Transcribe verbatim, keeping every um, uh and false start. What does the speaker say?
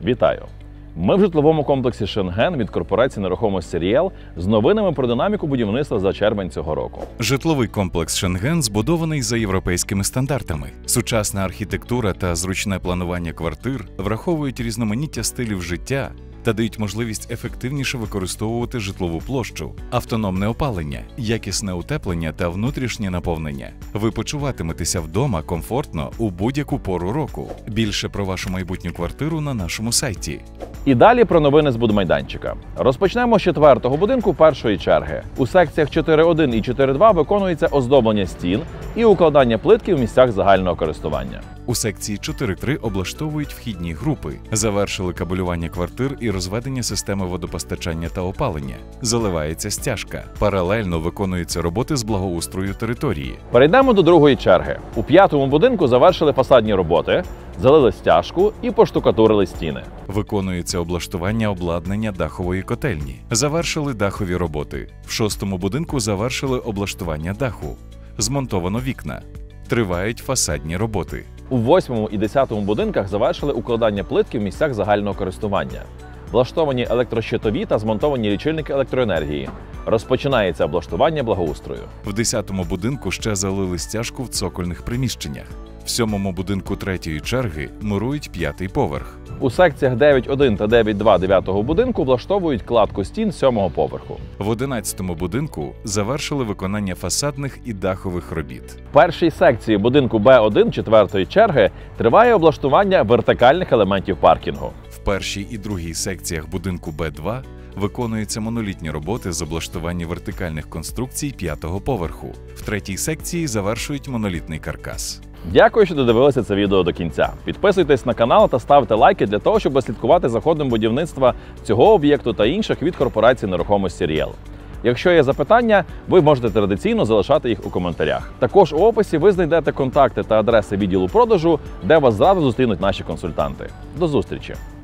Вітаю! Ми в житловому комплексі Шенген від корпорації нерухомості Ріел з новинами про динаміку будівництва за червень цього року. Житловий комплекс Шенген збудований за європейськими стандартами. Сучасна архітектура та зручне планування квартир враховують різноманіття стилів життя та дають можливість ефективніше використовувати житлову площу, автономне опалення, якісне утеплення та внутрішнє наповнення. Ви почуватиметеся вдома комфортно у будь-яку пору року. Більше про вашу майбутню квартиру на нашому сайті. І далі про новини з будмайданчика. Розпочнемо з четвертого будинку першої черги. У секціях чотири один і чотири два виконується оздоблення стін і укладання плитки в місцях загального користування. У секції чотири три облаштовують вхідні групи, завершили кабелювання квартир і розведення системи водопостачання та опалення. Заливається стяжка. Паралельно виконуються роботи з благоустрою території. Перейдемо до другої черги. У п'ятому будинку завершили фасадні роботи, залили стяжку і поштукатурили стіни. Виконується облаштування обладнання дахової котельні. Завершили дахові роботи. В шостому будинку завершили облаштування даху. Змонтовано вікна. Тривають фасадні роботи. У восьмому і десятому будинках завершили укладання плитки в місцях загального користування. Влаштовані електрощитові та змонтовані лічильники електроенергії. Розпочинається облаштування благоустрою. В десятому будинку ще залили стяжку в цокольних приміщеннях. В сьомому будинку третьої черги мурують п'ятий поверх. У секціях дев'ять один та дев'ять два дев'ятого будинку влаштовують кладку стін сьомого поверху. В одинадцятому будинку завершили виконання фасадних і дахових робіт. В першій секції будинку Б один четвертої черги триває облаштування вертикальних елементів паркінгу. В першій і другій секціях будинку Б два виконуються монолітні роботи з облаштування вертикальних конструкцій п'ятого поверху. В третій секції завершують монолітний каркас. Дякую, що додивилися це відео до кінця. Підписуйтесь на канал та ставте лайки для того, щоб слідкувати за ходом будівництва цього об'єкту та інших від корпорації нерухомості Ріел. Якщо є запитання, ви можете традиційно залишати їх у коментарях. Також у описі ви знайдете контакти та адреси відділу продажу, де вас зразу зустрінуть наші консультанти. До зустрічі!